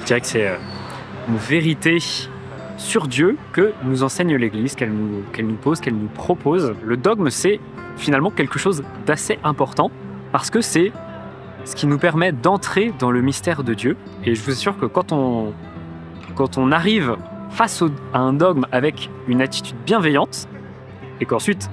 Je dirais que c'est une vérité sur Dieu que nous enseigne l'Église, qu'elle nous pose, qu'elle nous propose. Le dogme, c'est finalement quelque chose d'assez important parce que c'est ce qui nous permet d'entrer dans le mystère de Dieu. Et je vous assure que quand on arrive face à un dogme avec une attitude bienveillante et qu'ensuite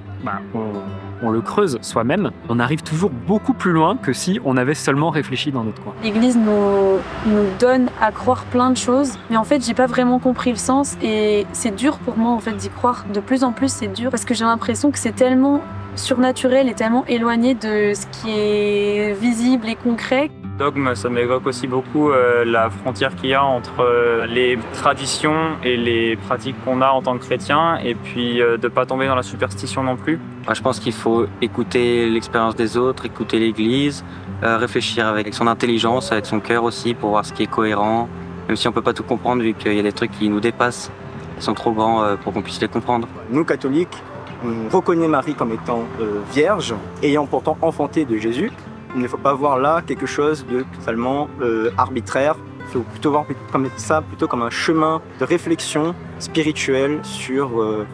on le creuse soi-même, on arrive toujours beaucoup plus loin que si on avait seulement réfléchi dans notre coin. L'Église nous donne à croire plein de choses, mais en fait j'ai pas vraiment compris le sens et c'est dur pour moi en fait d'y croire. De plus en plus c'est dur parce que j'ai l'impression que c'est tellement surnaturel et tellement éloigné de ce qui est visible et concret. Dogme, ça m'évoque aussi beaucoup la frontière qu'il y a entre les traditions et les pratiques qu'on a en tant que chrétien, et puis de pas tomber dans la superstition non plus. Je pense qu'il faut écouter l'expérience des autres, écouter l'Église, réfléchir avec son intelligence, avec son cœur aussi, pour voir ce qui est cohérent, même si on peut pas tout comprendre, vu qu'il y a des trucs qui nous dépassent, qui sont trop grands pour qu'on puisse les comprendre. Nous, catholiques, on reconnaît Marie comme étant vierge, ayant pourtant enfanté de Jésus. Il ne faut pas voir là quelque chose de totalement arbitraire. Il faut plutôt voir ça plutôt comme un chemin de réflexion spirituelle sur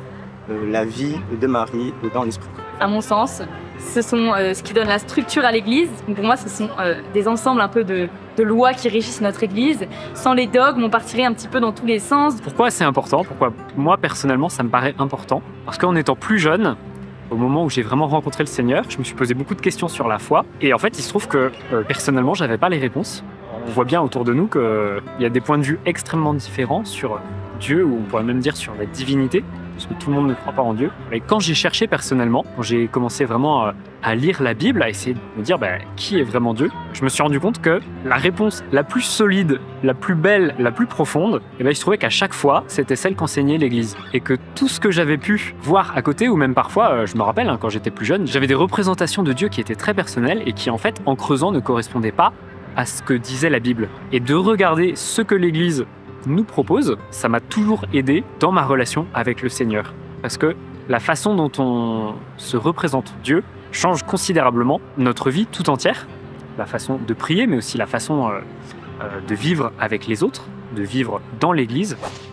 la vie de Marie dans l'esprit. À mon sens, ce sont ce qui donne la structure à l'Église. Pour moi, ce sont des ensembles un peu de lois qui régissent notre Église. Sans les dogmes, on partirait un petit peu dans tous les sens. Pourquoi c'est important? Pourquoi moi, personnellement, ça me paraît important? Parce qu'en étant plus jeune, au moment où j'ai vraiment rencontré le Seigneur, je me suis posé beaucoup de questions sur la foi. Et en fait, il se trouve que personnellement, j'avais pas les réponses. On voit bien autour de nous qu'il y a des points de vue extrêmement différents sur Dieu, ou on pourrait même dire sur la divinité, parce que tout le monde ne croit pas en Dieu. Et quand j'ai cherché personnellement, quand j'ai commencé vraiment à lire la Bible, à essayer de me dire qui est vraiment Dieu, je me suis rendu compte que la réponse la plus solide, la plus belle, la plus profonde, il se trouvait qu'à chaque fois, c'était celle qu'enseignait l'Église. Et que tout ce que j'avais pu voir à côté, ou même parfois, je me rappelle, quand j'étais plus jeune, j'avais des représentations de Dieu qui étaient très personnelles et qui en fait, en creusant, ne correspondaient pas à ce que disait la Bible. Et de regarder ce que l'Église nous propose, ça m'a toujours aidé dans ma relation avec le Seigneur. Parce que la façon dont on se représente Dieu change considérablement notre vie tout entière. La façon de prier, mais aussi la façon de vivre avec les autres, de vivre dans l'Église.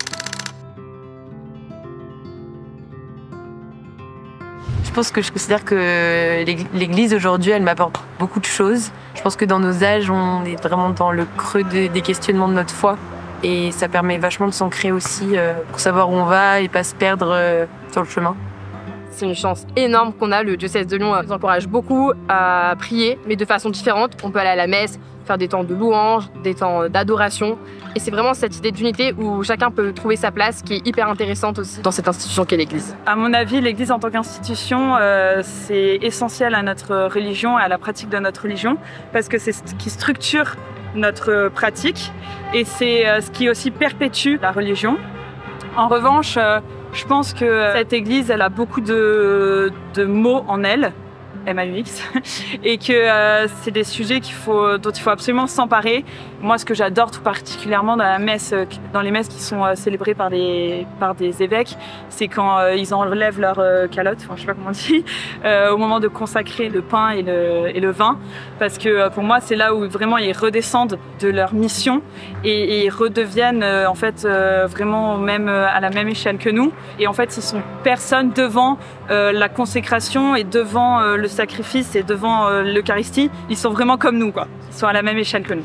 Je pense que je considère que l'Église aujourd'hui, elle m'apporte beaucoup de choses. Je pense que dans nos âges, on est vraiment dans le creux des questionnements de notre foi. Et ça permet vachement de s'ancrer aussi pour savoir où on va et pas se perdre sur le chemin. C'est une chance énorme qu'on a. Le diocèse de Lyon nous encourage beaucoup à prier, mais de façon différente. On peut aller à la messe, faire des temps de louange, des temps d'adoration. Et c'est vraiment cette idée d'unité où chacun peut trouver sa place qui est hyper intéressante aussi dans cette institution qu'est l'Église. À mon avis, l'Église en tant qu'institution, c'est essentiel à notre religion et à la pratique de notre religion parce que c'est ce qui structure notre pratique et c'est ce qui aussi perpétue la religion. En revanche, je pense que cette Église, elle a beaucoup de mots en elle, MAUX, et que c'est des sujets dont il faut absolument s'emparer. Moi, ce que j'adore tout particulièrement dans les messes qui sont célébrées par des évêques, c'est quand ils enlèvent leur calotte, enfin, je sais pas comment on dit, au moment de consacrer le pain et le vin, parce que pour moi, c'est là où vraiment ils redescendent de leur mission et ils redeviennent en fait vraiment même à la même échelle que nous. Et en fait, ils sont personne devant la consécration et devant le sacrifice et devant l'Eucharistie. Ils sont vraiment comme nous, quoi. Ils sont à la même échelle que nous.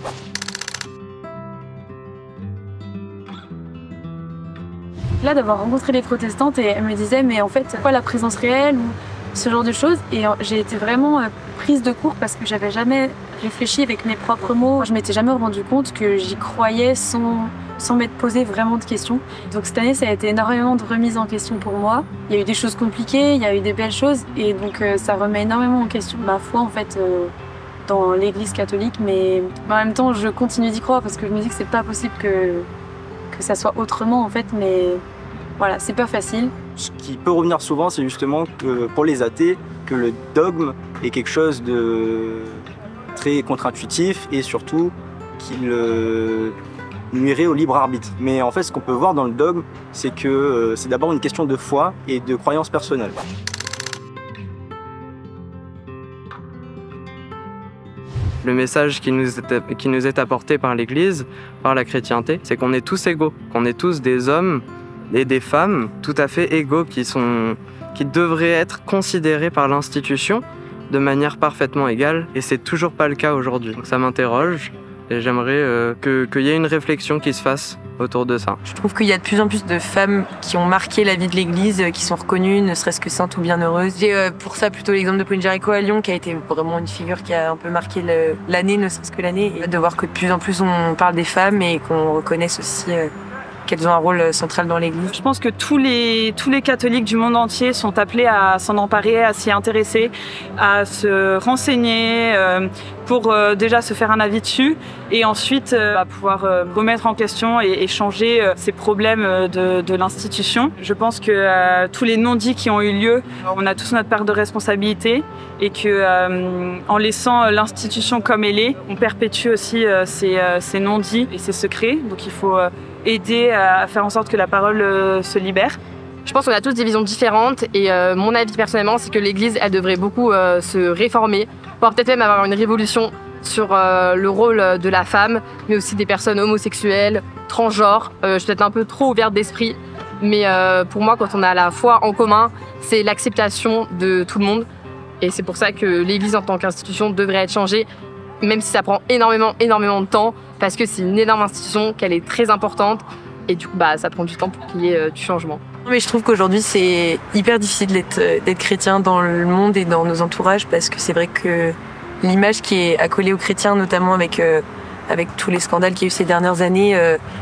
Là, d'avoir rencontré les protestantes et elles me disaient mais en fait, c'est quoi la présence réelle ou ce genre de choses, et j'ai été vraiment prise de court parce que j'avais jamais réfléchi avec mes propres mots. Je m'étais jamais rendu compte que j'y croyais sans m'être posé vraiment de questions. Donc cette année, ça a été énormément de remise en question pour moi. Il y a eu des choses compliquées, il y a eu des belles choses, et donc ça remet énormément en question ma foi en fait dans l'Église catholique, mais en même temps, je continue d'y croire parce que je me dis que c'est pas possible que ça soit autrement en fait, mais voilà, c'est pas facile. Ce qui peut revenir souvent, c'est justement que pour les athées, que le dogme est quelque chose de très contre-intuitif et surtout qu'il nuirait au libre arbitre. Mais en fait, ce qu'on peut voir dans le dogme, c'est que c'est d'abord une question de foi et de croyance personnelle. Le message qui nous est apporté par l'Église, par la chrétienté, c'est qu'on est tous égaux, qu'on est tous des hommes et des femmes tout à fait égaux qui devraient être considérés par l'institution de manière parfaitement égale, et c'est toujours pas le cas aujourd'hui. Donc ça m'interroge et j'aimerais qu'il y ait une réflexion qui se fasse autour de ça. Je trouve qu'il y a de plus en plus de femmes qui ont marqué la vie de l'Église, qui sont reconnues, ne serait-ce que saintes ou bienheureuses. J'ai pour ça plutôt l'exemple de Pauline Jaricot à Lyon, qui a été vraiment une figure qui a un peu marqué l'année, ne serait-ce que l'année. Et de voir que de plus en plus on parle des femmes et qu'on reconnaisse aussi qu'elles ont un rôle central dans l'Église. Je pense que tous les catholiques du monde entier sont appelés à s'en emparer, à s'y intéresser, à se renseigner pour déjà se faire un avis dessus et ensuite à pouvoir remettre en question et changer ces problèmes de l'institution. Je pense que tous les non-dits qui ont eu lieu, on a tous notre part de responsabilité et que en laissant l'institution comme elle est, on perpétue aussi ces non-dits et ces secrets. Donc il faut aider à faire en sorte que la parole se libère. Je pense qu'on a tous des visions différentes et mon avis personnellement, c'est que l'Église, elle devrait beaucoup se réformer, voire peut-être même avoir une révolution sur le rôle de la femme, mais aussi des personnes homosexuelles, transgenres. Je suis peut-être un peu trop ouverte d'esprit, mais pour moi, quand on a la foi en commun, c'est l'acceptation de tout le monde. Et c'est pour ça que l'Église en tant qu'institution devrait être changée, même si ça prend énormément de temps, parce que c'est une énorme institution, qu'elle est très importante, et du coup, ça prend du temps pour qu'il y ait du changement. Mais je trouve qu'aujourd'hui, c'est hyper difficile d'être chrétien dans le monde et dans nos entourages, parce que c'est vrai que l'image qui est accolée aux chrétiens, notamment avec tous les scandales qu'il y a eu ces dernières années,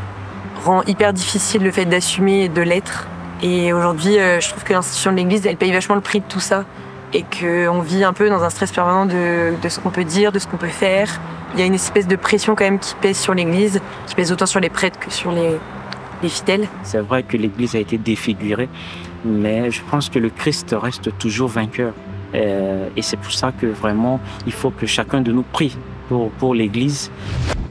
rend hyper difficile le fait d'assumer de l'être. Et aujourd'hui, je trouve que l'institution de l'Église, elle paye vachement le prix de tout ça, et qu'on vit un peu dans un stress permanent de ce qu'on peut dire, de ce qu'on peut faire. Il y a une espèce de pression quand même qui pèse sur l'Église, qui pèse autant sur les prêtres que sur les fidèles. C'est vrai que l'Église a été défigurée, mais je pense que le Christ reste toujours vainqueur. Et c'est pour ça que vraiment, il faut que chacun de nous prie pour l'Église.